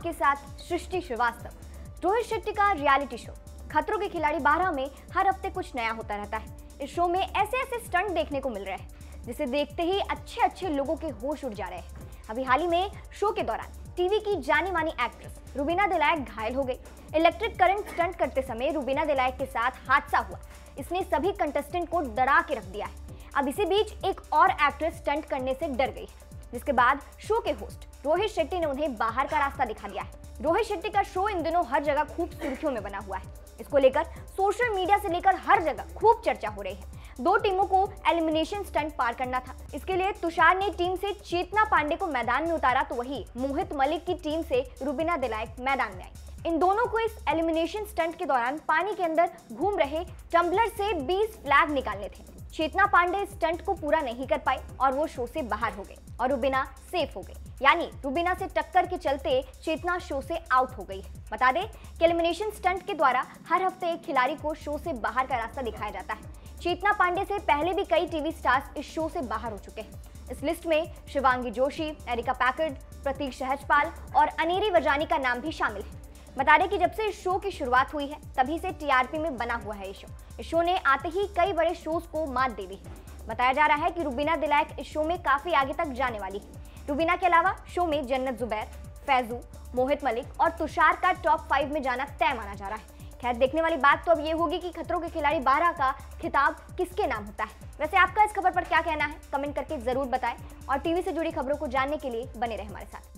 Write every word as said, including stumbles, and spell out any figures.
आपके साथ सृष्टि श्रीवास्तव। रोहित शेट्टी का रियलिटी शो खतरों के खिलाड़ी बारह में हर हफ्ते कुछ नया होता रहता है। इस शो में ऐसे ऐसे स्टंट देखने को मिल रहे हैं जिसे देखते ही अच्छे अच्छे लोगों के होश उड़ जा रहे हैं। अभी हाल ही में शो के दौरान टीवी की जानी मानी एक्ट्रेस रुबीना दिलायक घायल हो गई। इलेक्ट्रिक करंट स्टंट करते समय रुबीना दिलायक के साथ हादसा हुआ। इसने सभी कंटेस्टेंट को डरा के रख दिया है। अब इसी बीच एक और एक्ट्रेस स्टंट करने से डर गई है, जिसके बाद शो के होस्ट रोहित शेट्टी ने उन्हें बाहर का रास्ता दिखा दिया है। रोहित शेट्टी का शो इन दिनों हर जगह खूब सुर्खियों में बना हुआ है। इसको लेकर सोशल मीडिया से लेकर हर जगह खूब चर्चा हो रही है। दो टीमों को एलिमिनेशन स्टंट पार करना था। इसके लिए तुषार ने टीम से चेतना पांडे को मैदान में उतारा, तो वही मोहित मलिक की टीम से रुबीना दिलायक मैदान में आई। इन दोनों को इस एलिमिनेशन स्टंट के दौरान पानी के अंदर घूम रहे टम्बलर से बीस फ्लैग निकालने थे। चेतना पांडे इस स्टंट को पूरा नहीं कर पाई और वो शो से बाहर हो गई और रुबीना सेफ हो गई। यानी रुबीना से टक्कर के चलते चेतना शो से आउट हो गई है। बता दें कि एलिमिनेशन स्टंट के द्वारा हर हफ्ते एक खिलाड़ी को शो से बाहर का रास्ता दिखाया जाता है। चेतना पांडे से पहले भी कई टीवी स्टार्स इस शो से बाहर हो चुके हैं। इस लिस्ट में शिवांगी जोशी, एरिका पैकर्ड, प्रतीक सहजपाल और अनेरी वजानी का नाम भी शामिल है। बता दें कि जब से इस शो की शुरुआत हुई है तभी से टीआरपी में बना हुआ है ये शो। इस शो ने आते ही कई बड़े शोज को मात दे दी है। बताया जा रहा है कि रुबीना दिलायक इस शो में काफी आगे तक जाने वाली है। रुबीना के अलावा शो में जन्नत जुबैर, फैजू, मोहित मलिक और तुषार का टॉप फाइव में जाना तय माना जा रहा है। खैर, देखने वाली बात तो अब ये होगी कि खतरों के खिलाड़ी बारह का खिताब किसके नाम होता है। वैसे आपका इस खबर पर क्या कहना है, कमेंट करके जरूर बताएं और टीवी से जुड़ी खबरों को जानने के लिए बने रहे हमारे साथ।